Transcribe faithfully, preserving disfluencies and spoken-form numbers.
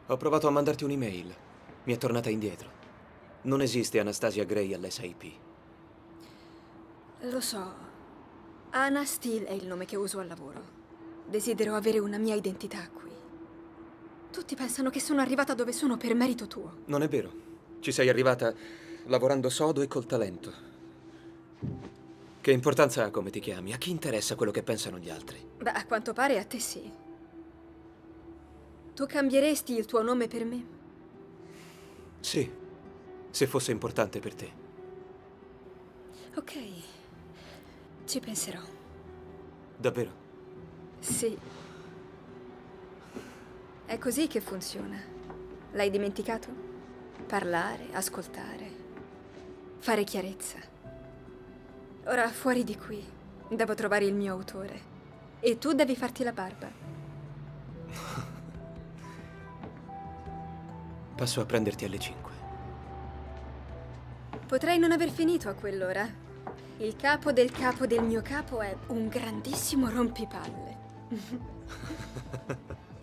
Ho provato a mandarti un'email. Mi è tornata indietro. Non esiste Anastasia Gray all'S I P. Lo so. Anna Steele è il nome che uso al lavoro. Desidero avere una mia identità qui. Tutti pensano che sono arrivata dove sono per merito tuo. Non è vero. Ci sei arrivata lavorando sodo e col talento. Che importanza ha come ti chiami? A chi interessa quello che pensano gli altri? Beh, a quanto pare a te sì. Tu cambieresti il tuo nome per me? Sì, se fosse importante per te. Ok, ci penserò. Davvero? Sì. È così che funziona. L'hai dimenticato? Parlare, ascoltare, fare chiarezza. Ora fuori di qui. Devo trovare il mio autore. E tu devi farti la barba. Passo a prenderti alle cinque. Potrei non aver finito a quell'ora. Il capo del capo del mio capo è un grandissimo rompipalle.